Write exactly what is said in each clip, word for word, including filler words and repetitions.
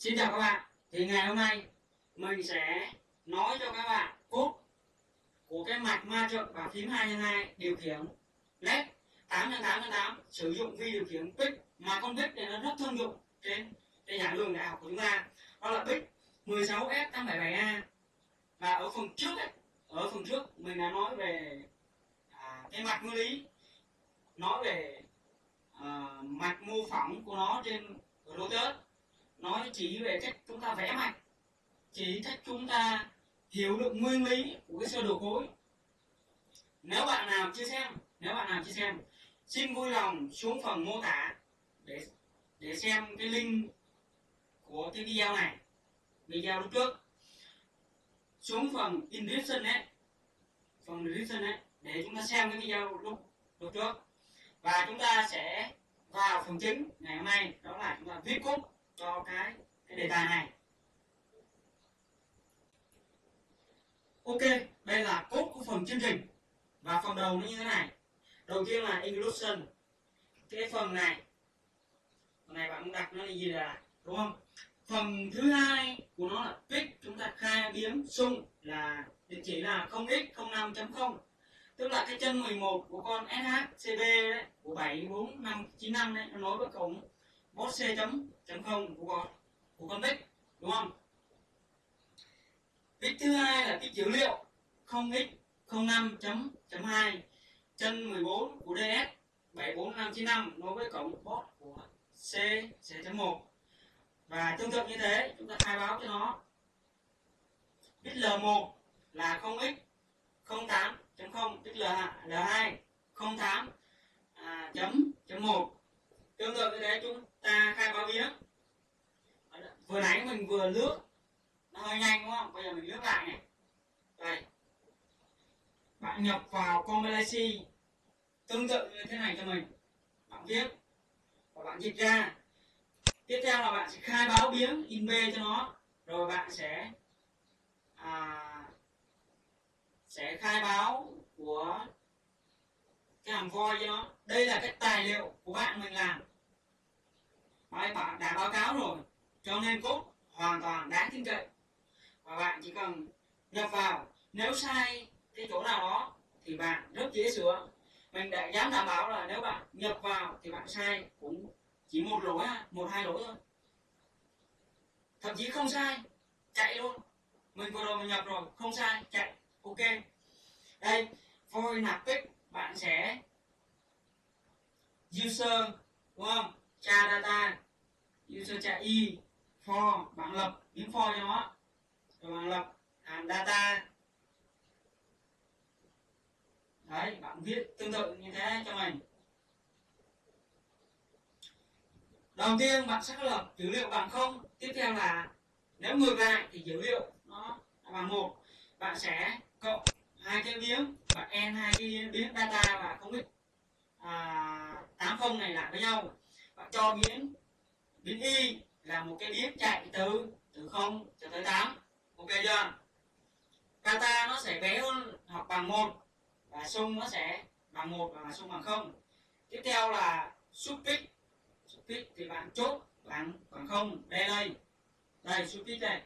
Xin chào các bạn. Thì ngày hôm nay mình sẽ nói cho các bạn cốt của cái mạch ma trận và phím hai nhân hai điều khiển led tám nhân tám nhân tám sử dụng vi điều khiển bích, mà con bích này nó rất thông dụng trên trên giảng đường đại học của chúng ta, đó là bích mười sáu S tám bảy bảy A. Và ở phần trước ấy, ở phần trước mình đã nói về à, cái mạch nguyên lý, nói về à, mạch mô phỏng của nó trên Lotus, nói chỉ về cách chúng ta vẽ mạch, chỉ cách chúng ta hiểu được nguyên lý của cái sơ đồ khối. Nếu bạn nào chưa xem, nếu bạn nào chưa xem, xin vui lòng xuống phần mô tả để để xem cái link của cái video này, video lúc trước. Xuống phần description ấy, phần description ấy để chúng ta xem cái video lúc lúc trước. Và chúng ta sẽ vào phần chính ngày hôm nay, đó là chúng ta viết code cho cái cái đề tài này. Ok, đây là code của phần chương trình. Và phần đầu nó như thế này. Đầu tiên là inclusion. Cái phần này, phần này bạn cũng đặt nó là gì là, đúng không? Phần thứ hai của nó là pick, chúng ta khai biến xung là địa chỉ là không x không năm chấm không. Tức là cái chân mười một của con ét hát xê bê đấy, của bảy bốn năm chín năm đấy, nó nối với cổng bot C chấm chấm không của con của con pick, đúng không? Pick thứ hai là pick dữ liệu không x không năm chấm chấm hai, chân mười bốn của đê ét bảy bốn năm chín năm nối với cổng bot của C C chấm một. Và tương tự như thế, chúng ta khai báo cho nó bit L một là không x không tám chấm không, bit L hai không tám à, chấm chấm một. Tương tự như thế chúng ta khai báo biến. Vừa nãy mình vừa lướt nó hơi nhanh đúng không? Bây giờ mình lướt lại này. Đây. Bạn nhập vào combinacy tương tự như thế này cho mình. Bạn viết và bạn dịch ra. Tiếp theo là bạn sẽ khai báo biến in B cho nó, rồi bạn sẽ à, sẽ khai báo của cái hàm void cho nó. Đây là cái tài liệu của bạn mình làm, bạn đã báo cáo rồi, cho nên code hoàn toàn đáng tin cậy và bạn chỉ cần nhập vào. Nếu sai cái chỗ nào đó thì bạn rất dễ sửa. Mình đã dám đảm bảo là nếu bạn nhập vào thì bạn sai cũng chỉ một lỗi, một hai lỗi thôi, thậm chí không sai chạy luôn. Mình vừa rồi mình nhập rồi không sai chạy ok. Đây void nạp pick, bạn sẽ user đúng không, tra data user tra y for, bạn lập biến for cho nó, rồi bạn lập hàm data. Đấy, bạn viết tương tự như thế cho mình. Đầu tiên bạn xác lập dữ liệu bằng không. Tiếp theo là nếu ngược lại thì dữ liệu nó bằng một. Bạn sẽ cộng hai cái biến và n hai cái biến data và không biết à, tám không này lại với nhau. Bạn cho biến biến y là một cái biến chạy từ từ không cho tới tám. Ok chưa? Data nó sẽ bé hơn hoặc bằng một và sum nó sẽ bằng một và sum bằng không. Tiếp theo là subpick. Subpick thì bạn chốt bằng bằng không. Đây đây. Đây subpick đây.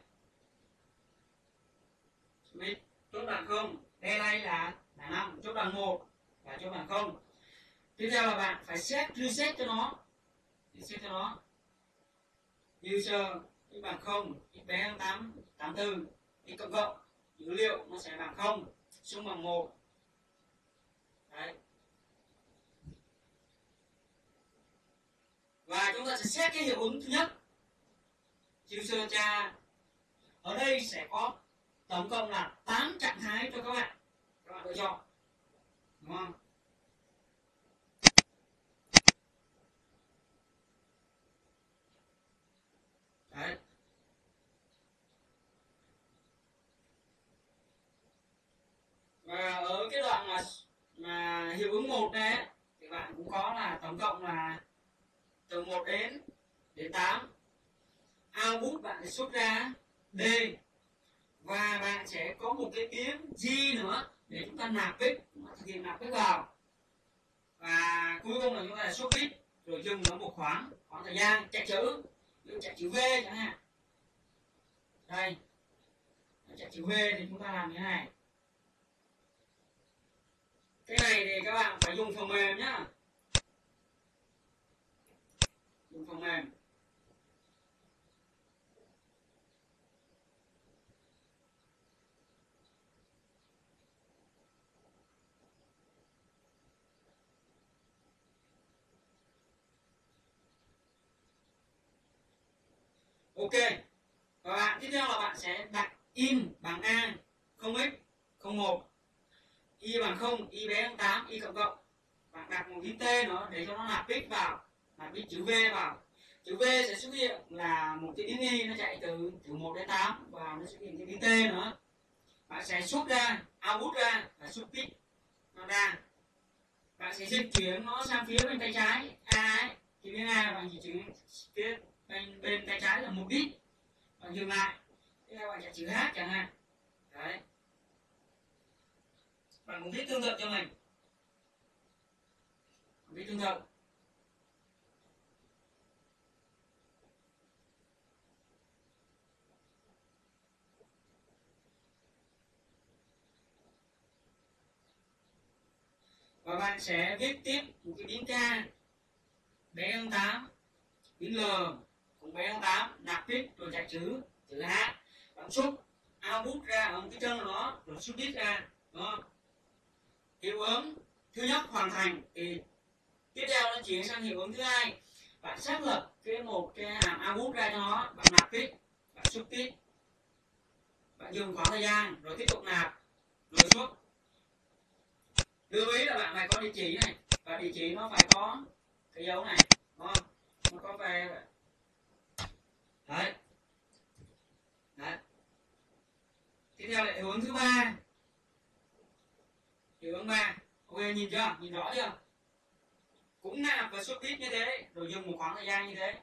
Subpick chốt bằng không. Đây đây là là năm, chốt bằng một và chốt bằng không. Tiếp theo là bạn phải set reset cho nó. Reset cho nó. User x bằng không, x bé hơn tám, tám mươi tư, x cộng cộng, dữ liệu nó sẽ bằng không, sum bằng một. Đấy. Và chúng ta sẽ xét cái hiệu ứng thứ nhất. User tra. Ở đây sẽ có tổng cộng là tám trạng thái cho các bạn. Các bạn lựa chọn. Đúng không? Đấy. Và ở cái đoạn mà mà hiệu ứng một này thì bạn cũng có là tổng cộng là từ một đến đến tám. Output bạn sẽ xuất ra D và bạn sẽ có một cái biến G nữa để chúng ta nạp bit, thực hiện nạp bit vào. Và cuối cùng là chúng ta xuất bit rồi dừng ở một khoảng khoảng thời gian chạy chữ, chạy chữ V chẳng hạn. Đây, chạy chữ V thì chúng ta làm như thế này. Cái này thì các bạn phải dùng phần mềm nhá, dùng phần mềm. Ok, và bạn tiếp theo là bạn sẽ đặt in bằng A, không x, không một, y bằng không, y bé hơn tám, y cộng cộng. Bạn đặt một in T nữa để cho nó nạp bit vào, nạp bit chữ V vào. Chữ V sẽ xuất hiện là một cái in y nó chạy từ từ một đến tám và nó xuất hiện cái in T nữa. Bạn sẽ xuất ra, output ra và xuất bit nó ra. Bạn sẽ dịch chuyển nó sang phía bên tay trái A ấy, thì bên A bạn dịch chuyển phía bên bên tay trái là một bit. Bạn dừng lại, tiếp theo bạn chạy chữ H chẳng hạn. Đấy. Bạn cũng viết tương tự cho mình. Viết tương tự. Và bạn sẽ viết tiếp một cái biến K bé hơn tám, biến L cũng bé hơn tám, nạp bit rồi chạy chữ chữ H. Bạn xuất output ra ở một cái chân đó rồi xuất bit ra. Đó. Hiệu ứng thứ nhất hoàn thành thì tiếp theo nó chuyển sang hiệu ứng thứ hai. Bạn xác lập cái một cái hàm output ra cho nó, bạn nạp bit, bạn xuất bit, bạn dừng khoảng thời gian rồi tiếp tục nạp rồi xuất. Lưu ý là bạn phải có địa chỉ này, và địa chỉ nó phải có cái dấu này, đúng không? Nó có về đấy. Đấy. Tiếp theo là hiệu ứng thứ ba. Hiệu ứng ba. Ok, nhìn chưa? Nhìn rõ chưa? Cũng nạp và xuất bit như thế, rồi dùng một khoảng thời gian như thế.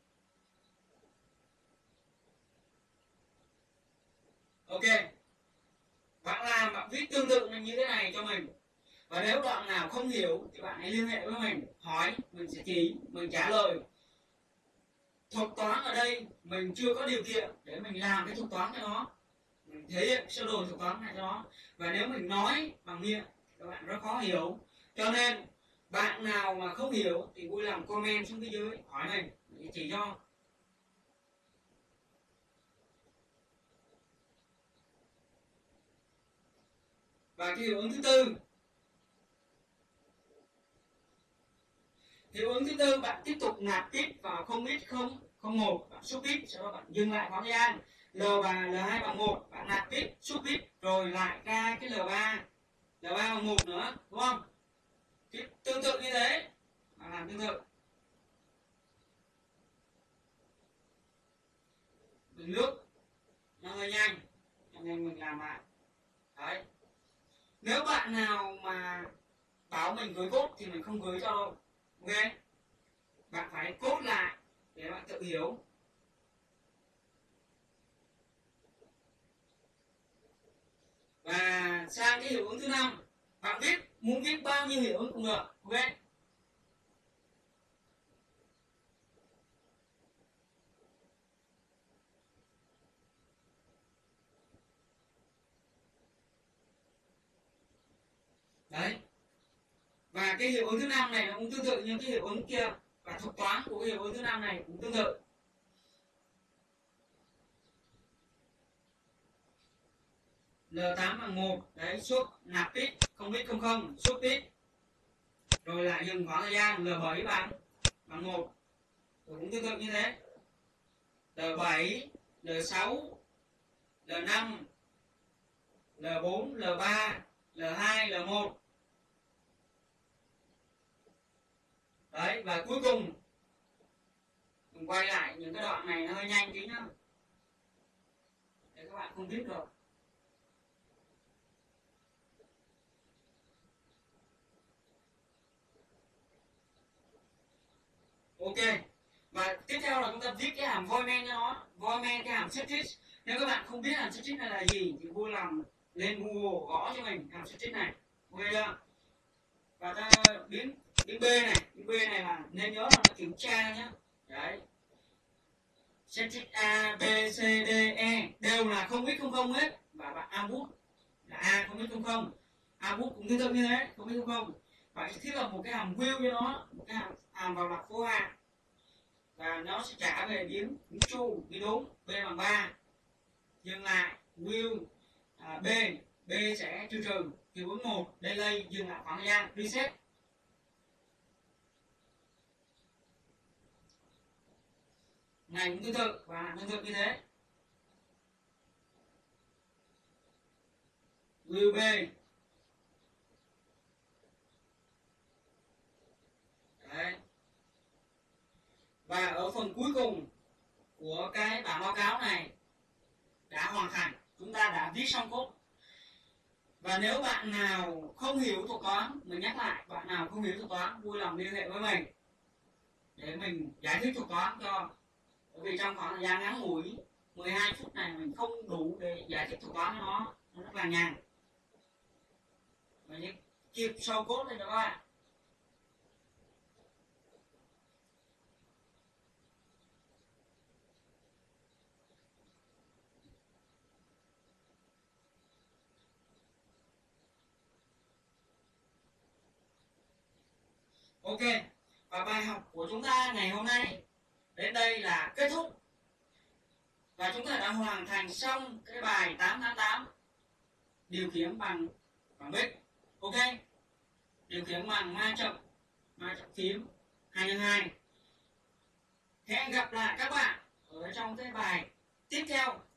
Ok. Bạn làm, bạn viết tương tự như thế này cho mình. Và nếu đoạn nào không hiểu thì bạn hãy liên hệ với mình, hỏi, mình sẽ chỉ, mình trả lời. Thuật toán ở đây mình chưa có điều kiện để mình làm cái thuật toán cho nó, mình thể hiện sơ đồ thuật toán này cho nó. Và nếu mình nói bằng miệng các bạn rất khó hiểu. Cho nên bạn nào mà không hiểu thì vui lòng comment xuống phía dưới hỏi mình, mình chỉ cho. Và cái hiệu ứng thứ tư. Hiệu ứng thứ tư bạn tiếp tục nạp bit vào không x không không một, bạn xuất bit, sau đó bạn dừng lại khoảng thời gian. L và L hai bằng một, bạn nạp bit, xuất bit rồi lại ra cái L ba, L ba bằng một nữa, đúng không? Thì tương tự như thế, bạn làm tương tự. Mình lướt nó hơi nhanh cho nên mình làm lại. Đấy. Nếu bạn nào mà bảo mình gửi code thì mình không gửi cho đâu. Ok, bạn phải code lại để bạn tự hiểu. Và sang cái hiệu ứng thứ năm, bạn viết muốn viết bao nhiêu hiệu ứng cũng được. Ok, đấy. Và cái hiệu ứng thứ năm này nó cũng tương tự như cái hiệu ứng kia, và thuật toán của cái hiệu ứng thứ năm này cũng tương tự. L tám bằng một, đấy, xuất nạp bit không bit không không, xuất bit rồi lại dừng khoảng thời gian. L bảy bằng bằng một, rồi cũng tương tự như thế. L bảy, L sáu, L năm, L bốn, L ba, L hai, L một. Đấy, và cuối cùng mình quay lại những cái đoạn này nó hơi nhanh tí nhá, để các bạn không biết được. Ok, và tiếp theo là chúng ta viết cái hàm void main cho nó. Void main cái hàm search. Nếu các bạn không biết hàm search này là gì thì vui lòng lên Google gõ cho mình hàm search này. Ok chưa? Và ta biến biến B này, biến B này là nên nhớ là nó kiểm tra nhá. Đấy. Set trích A, B, C, D, E đều là không x không không hết, và bạn A bút là A không x không không, A bút cũng tương tự như thế, không x không không. Bạn thiết lập một cái hàm will cho nó, một cái hàm, hàm vào lặp phố A, và nó sẽ trả về biến biến true, biến đúng, b bằng ba. Dừng lại will à, b, b sẽ trừ trừ thì bốn một, delay dừng lại khoảng thời gian, reset. Này cũng tương tự và tương tự như thế. Will b đấy. Và ở phần cuối cùng của cái bản báo cáo này đã hoàn thành, chúng ta đã viết xong code. Và nếu bạn nào không hiểu thuật toán, mình nhắc lại, bạn nào không hiểu thuật toán vui lòng liên hệ với mình để mình giải thích thuật toán cho. Bởi vì trong khoảng thời gian ngắn ngủi mười hai phút này mình không đủ để giải thích thuật toán cho nó, nó rất là nhàn. Mình kịp sâu code lên đó các bạn. Ok, và bài học của chúng ta ngày hôm nay đến đây là kết thúc. Và chúng ta đã hoàn thành xong cái bài tám tám tám điều khiển bằng bằng bit. Ok, điều khiển bằng ma chậm, ma chậm phím hai nhân hai. Hẹn gặp lại các bạn ở trong cái bài tiếp theo.